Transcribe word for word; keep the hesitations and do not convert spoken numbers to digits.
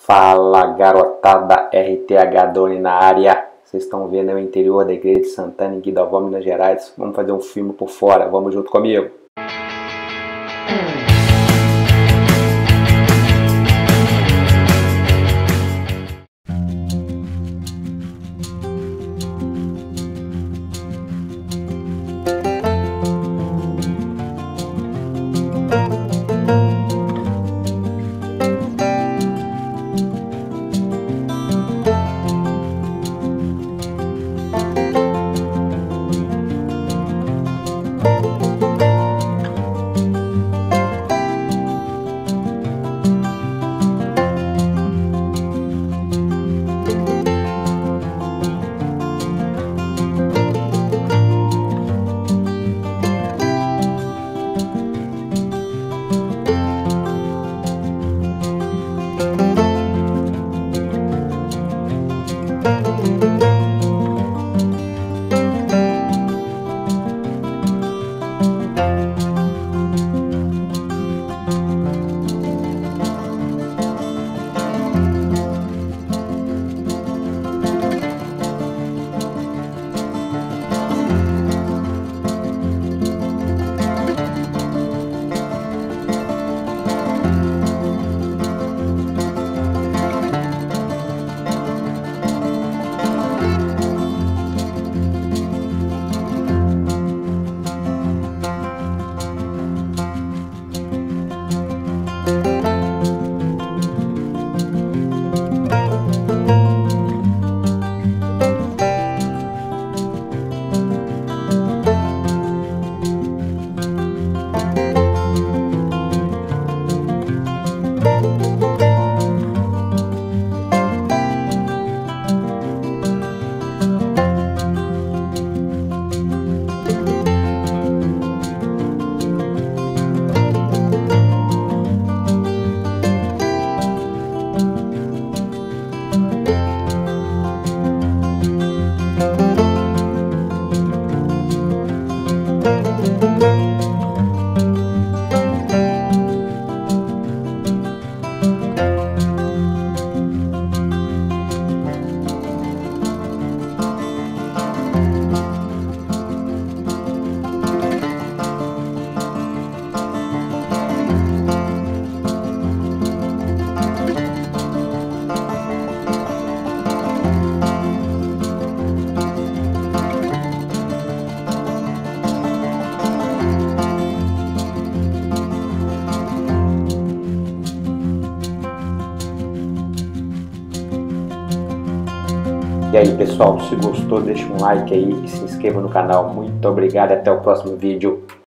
Fala garotada, R T H Doni na área. Vocês estão vendo aí o interior da igreja de Santana, em Guidalvó, Minas Gerais. Vamos fazer um filme por fora, vamos junto comigo. E aí pessoal, se gostou, deixa um like aí e se inscreva no canal. Muito obrigado e até o próximo vídeo.